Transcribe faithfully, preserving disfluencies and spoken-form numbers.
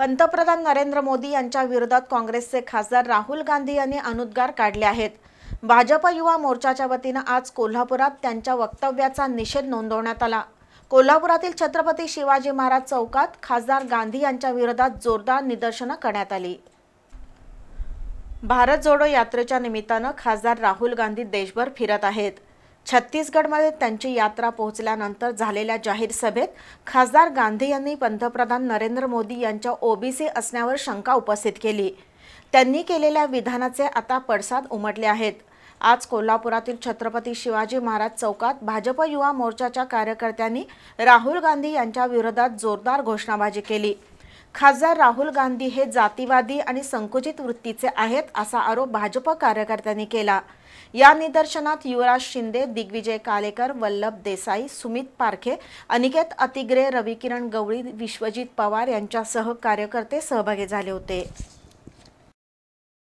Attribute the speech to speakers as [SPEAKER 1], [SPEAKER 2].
[SPEAKER 1] पंतप्रधान नरेंद्र मोदी यांच्या विरोधात काँग्रेसचे खासदार राहुल गांधी यांनी अनुद्गार काढले आहेत। भाजप युवा मोर्चाच्या वतीने आज कोल्हापुरात त्यांच्या वक्तव्याचा निषेध नोंदवण्यात आला। कोल्हापुरातील छत्रपती शिवाजी महाराज चौकात खासदार गांधी यांच्या विरोधात जोरदार निदर्शने करण्यात आली। भारत जोडो यात्रेच्या निमित्ताने खासदार राहुल गांधी देशभर फिरत आहेत। छत्तीसगडमध्ये त्यांची यात्रा पोहोचल्यानंतर झालेल्या जाहीर सभेत खासदार गांधी यांनी पंतप्रधान नरेंद्र मोदी यांच्या ओबीसी असण्यावर शंका उपस्थित केली। त्यांनी केलेल्या विधानाचे आता पडसाद उमटले आहेत। आज कोल्हापुरातील छत्रपती शिवाजी महाराज चौकात भाजप युवा मोर्चाच्या कार्यकर्त्यांनी राहुल गांधी यांच्या विरोधात जोरदार घोषणाबाजी केली। खासदार राहुल गांधी हे जातीवादी आणि संकुचित वृत्तीचे आहेत असा आरोप भाजप कार्यकर्त्यांनी केला। या निदर्शनात युवराज शिंदे, दिग्विजय कालेकर, वल्लभ देसाई, सुमित पारखे, अनिकेत अतिग्रे, रविकिरण गवळी, विश्वजित पवार यांच्यासह कार्यकर्ते सहभागी झाले होते।